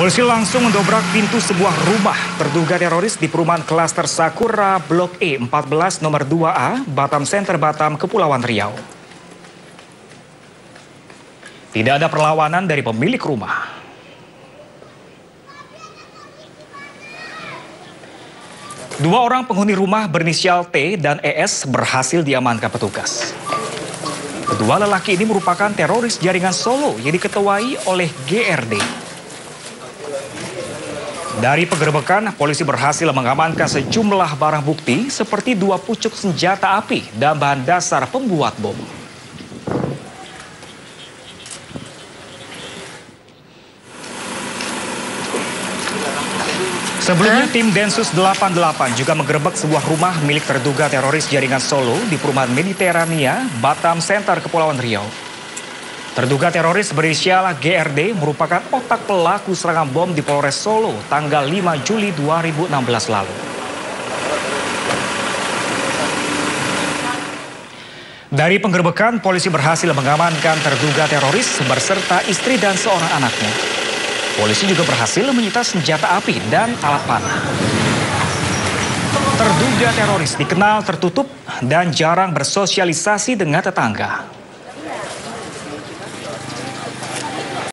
Polisi langsung mendobrak pintu sebuah rumah terduga teroris di perumahan klaster Sakura Blok E 14 nomor 2A, Batam Center, Batam, Kepulauan Riau. Tidak ada perlawanan dari pemilik rumah. Dua orang penghuni rumah berinisial T dan ES berhasil diamankan petugas. Kedua lelaki ini merupakan teroris jaringan Solo yang diketuai oleh GRD. Dari penggerebekan, polisi berhasil mengamankan sejumlah barang bukti seperti 2 pucuk senjata api dan bahan dasar pembuat bom. Sebelumnya, tim Densus 88 juga menggerebek sebuah rumah milik terduga teroris jaringan Solo di perumahan Mediterania, Batam Center, Kepulauan Riau. Terduga teroris berinisial GRD merupakan otak pelaku serangan bom di Polres Solo tanggal 5 Juli 2016 lalu. Dari penggerebekan, polisi berhasil mengamankan terduga teroris beserta istri dan seorang anaknya. Polisi juga berhasil menyita senjata api dan alat panah. Terduga teroris dikenal tertutup dan jarang bersosialisasi dengan tetangga.